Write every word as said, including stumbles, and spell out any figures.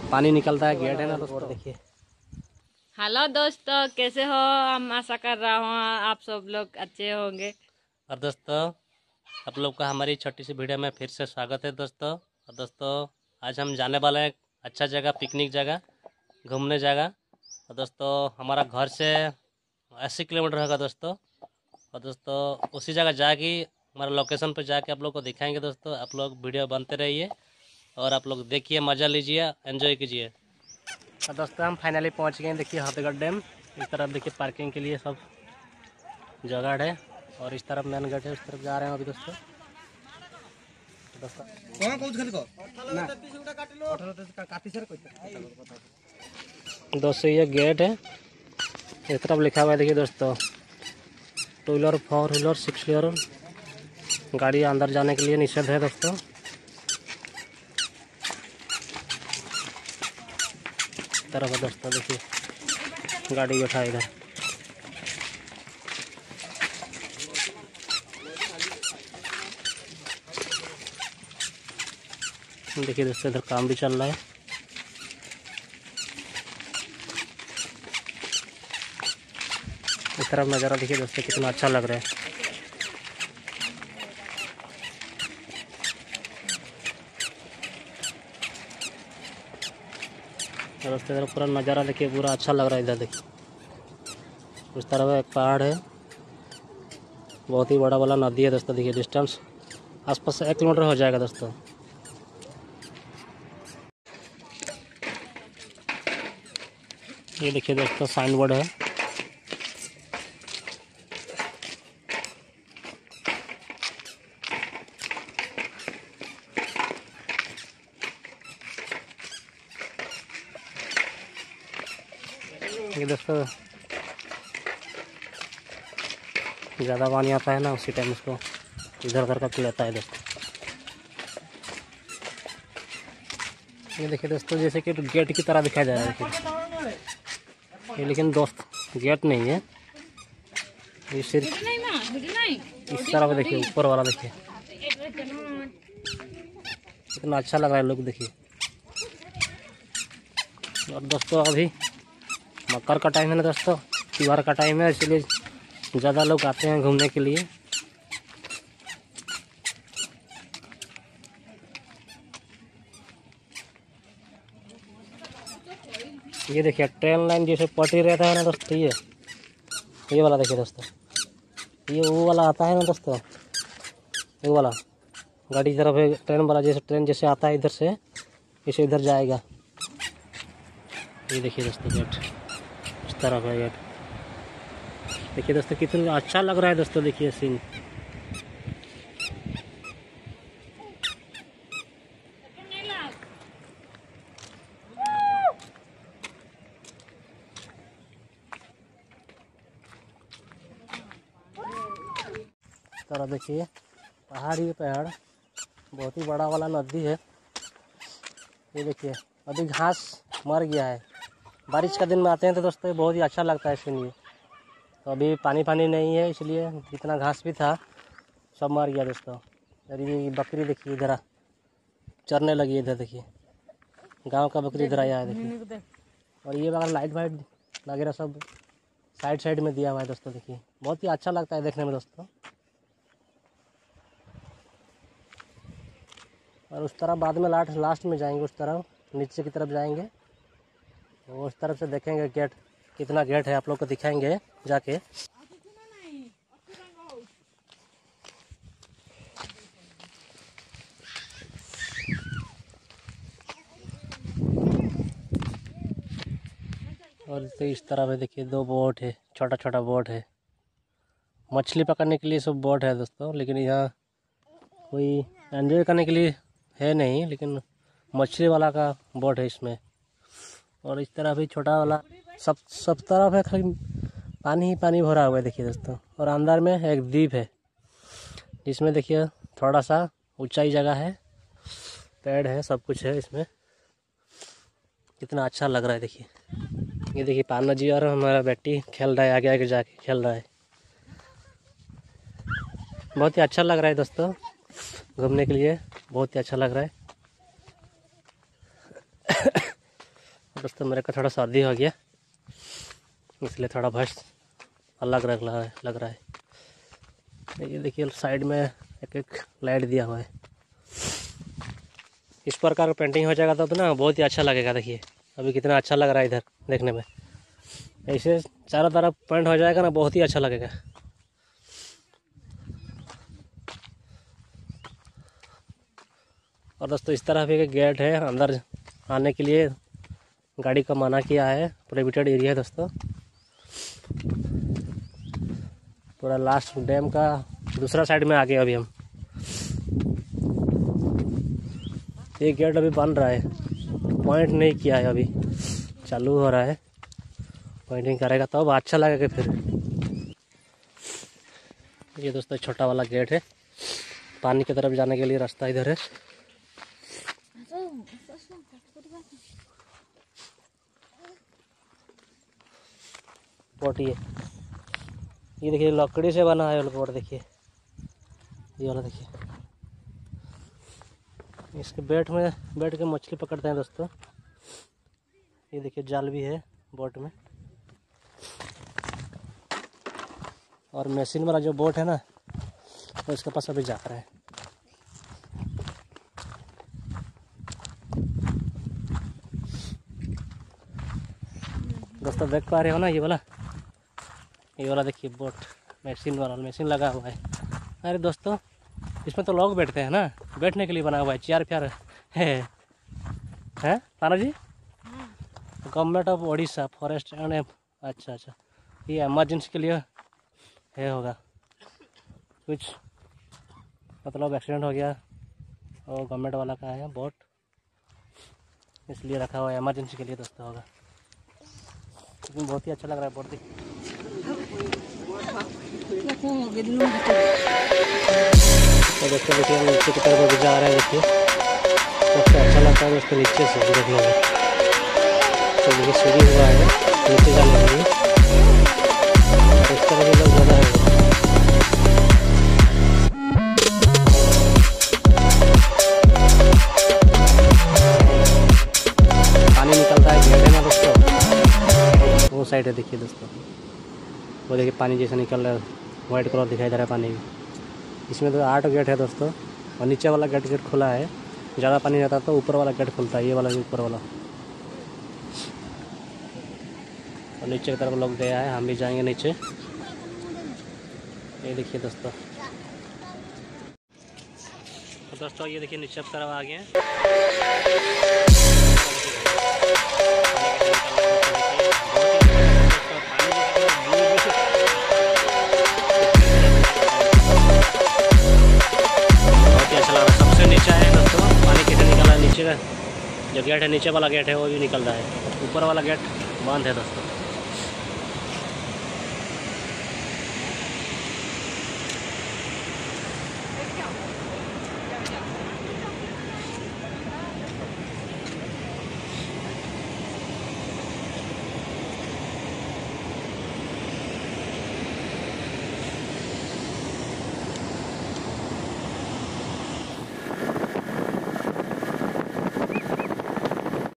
पानी निकलता है, गेट है ना दोस्तों। देखिए हेलो दोस्तों, कैसे हो? हम आशा कर रहा हूँ आप सब लोग अच्छे होंगे। और दोस्तों आप लोग का हमारी छोटी सी वीडियो में फिर से स्वागत है दोस्तों। और दोस्तों आज हम जाने वाले हैं अच्छा जगह, पिकनिक जगह, घूमने जगह। और दोस्तों हमारा घर से अस्सी किलोमीटर होगा दोस्तों। और दोस्तों उसी जगह जाके हमारा लोकेशन पर जाके आप लोग को दिखाएंगे दोस्तों। आप लोग वीडियो बनते रहिए और आप लोग देखिए, मज़ा लीजिए, एंजॉय कीजिए। और दोस्तों हम फाइनली पहुंच गए हैं। देखिए हाथीगढ़ डैम, इस तरफ देखिए पार्किंग के लिए सब जगह है और इस तरफ मेन गेट है, उस तरफ जा रहे हैं अभी दोस्तों। दोस्तों ये गेट है, इस तरफ लिखा हुआ है देखिए दोस्तों, two wheeler, four wheeler, six wheeler गाड़ी अंदर जाने के लिए निषेध है दोस्तों। तरफ है दोस्तों, देखिए गाड़ी बैठा इधर। देखिए दोस्तों इधर काम भी चल रहा है। इस तरफ नज़ारा देखिए दोस्तों कितना अच्छा लग रहा है। दोस्तों इधर पूरा नज़ारा देखिए, पूरा अच्छा लग रहा है। इधर देखिए उस तरफ एक पहाड़ है, बहुत ही बड़ा वाला नदी है दोस्तों। देखिए डिस्टेंस आसपास से एक किलोमीटर हो जाएगा दोस्तों। ये देखिए दोस्तों साइन बोर्ड है। ये दोस्तों ज़्यादा पानी आता है ना, उसी टाइम उसको इधर उधर कर लेता है दोस्तों। ये देखिए दोस्तों जैसे कि गेट की तरह दिखाया जा रहा है देखिए ये, लेकिन दोस्त गेट नहीं है, ये सिर्फ इस तरफ देखिए, ऊपर वाला देखिए कितना अच्छा लग रहा है लुक देखिए। और दोस्तों अभी मकर का टाइम है ना दोस्तों, त्योहार का टाइम है, इसलिए ज़्यादा लोग आते हैं घूमने के लिए। ये देखिए ट्रेन लाइन जैसे पटरी रहता है ना दोस्तों, ये ये वाला देखिए दोस्तों, ये वो वाला आता है ना दोस्तों, वो वाला गाड़ी की तरफ है ट्रेन वाला, जैसे ट्रेन जैसे आता है इधर से, इसे इधर जाएगा। ये देखिए दोस्तों गेट इस तरफ है गेट। देखिए दोस्तों कितना अच्छा लग रहा है दोस्तों, देखिए सीन। तरह देखिए पहाड़ ही पहाड़, बहुत ही बड़ा वाला नदी है। ये देखिए अभी घास मर गया है, बारिश का दिन में आते हैं तो दोस्तों बहुत ही अच्छा लगता है इसके लिए। तो अभी पानी पानी नहीं है, इसलिए जितना घास भी था सब मर गया दोस्तों। और ये बकरी देखिए इधर चरने लगी, इधर देखिए गांव का बकरी इधर आया है देखिए। और ये अगर लाइट वाइट वगैरह सब साइड साइड में दिया हुआ है दोस्तों। देखिए बहुत ही अच्छा लगता है देखने में दोस्तों। और उस तरफ बाद में लास्ट लास्ट में जाएंगे, उस तरफ नीचे की तरफ जाएंगे, तो उस तरफ से देखेंगे गेट, कितना गेट है आप लोग को दिखाएंगे जाके। और तो इस तरफ है देखिए दो बोट है, छोटा छोटा बोट है, मछली पकड़ने के लिए सब बोट है दोस्तों। लेकिन यहाँ कोई एंजॉय करने के लिए है नहीं, लेकिन मछली वाला का बोट है इसमें। और इस तरफ भी छोटा वाला, सब सब तरफ है खाली पानी ही पानी भरा हुआ है देखिए दोस्तों। और अंदर में एक द्वीप है जिसमें देखिए थोड़ा सा ऊंचाई जगह है, पेड़ है, सब कुछ है इसमें। कितना अच्छा लग रहा है देखिए। ये देखिए पाना जी और हमारा बेटी खेल रहा है, आगे आगे जाके खेल रहा है। बहुत ही अच्छा लग रहा है दोस्तों, घूमने के लिए बहुत ही अच्छा लग रहा है। दोस्तों मेरे का थोड़ा सर्दी हो गया, इसलिए थोड़ा भैंस अलग लग रहा है लग रहा है ये देखिए साइड में एक एक लाइट दिया हुआ है। इस प्रकार का पेंटिंग हो जाएगा तो ना बहुत ही अच्छा लगेगा। देखिए अभी कितना अच्छा लग रहा है इधर देखने में। ऐसे चारों तरफ पेंट हो जाएगा ना, बहुत ही अच्छा लगेगा। और दोस्तों इस तरह भी एक गेट है, अंदर आने के लिए गाड़ी का मना किया है, प्रोहिबिटेड एरिया है दोस्तों। पूरा लास्ट डैम का दूसरा साइड में आ गए अभी हम। ये गेट अभी बन रहा है, पॉइंट नहीं किया है, अभी चालू हो रहा है। पॉइंटिंग करेगा तब तो अच्छा लगेगा फिर। ये दोस्तों छोटा वाला गेट है, पानी की तरफ जाने के लिए रास्ता इधर है। बोट ये ये देखिए लकड़ी से बना है बोट। देखिए ये वाला देखिए, इसके बेट में बैठ के मछली पकड़ते हैं दोस्तों। ये देखिए जाल भी है बोट में। और मशीन वाला जो बोट है ना, तो इसके पास अभी जा रहा है। दोस्तों देख पा रहे हो ना, ये वाला ये वाला देखिए बोट मशीन वाला, मशीन लगा हुआ है। अरे दोस्तों इसमें तो लोग बैठते हैं ना, बैठने के लिए बना हुआ है, चेयर फेयर है हैं ताना जी। Government of Orissa forest and, अच्छा अच्छा ये इमरजेंसी के लिए है होगा कुछ, मतलब एक्सीडेंट हो गया और गवर्नमेंट वाला का है बोट, इसलिए रखा हुआ है इमरजेंसी के लिए दोस्तों होगा। लेकिन बहुत ही अच्छा लग रहा है बोट। देखिए तो दोस्तों देखिए हम नीचे की तरफ अभी जा रहे हैं। देखिए सबसे अच्छा लगता है दोस्तों नीचे से देखने में। तो देखिए सीढ़ी हुआ है नीचे जाने के लिए, इस तरह के लोग ज़्यादा है। पानी निकलता है घेरे में दोस्तों, वो साइड है देखिए दोस्तों, वो देखिए पानी जैसा निकल रहा है, वाइट कलर दिखाई दे रहा है पानी। इसमें तो आठ गेट है दोस्तों, और नीचे वाला गेट गेट खुला है। ज़्यादा पानी रहता तो ऊपर वाला गेट खुलता है, ये वाला ऊपर वाला। और नीचे की तरफ लोग गया है, हम भी जाएंगे नीचे। ये देखिए दोस्तों, तो दोस्तों ये देखिए नीचे की तरफ आ गए हैं। जो गेट है नीचे वाला गेट है वो भी निकल रहा है, ऊपर वाला गेट बंद है दोस्तों।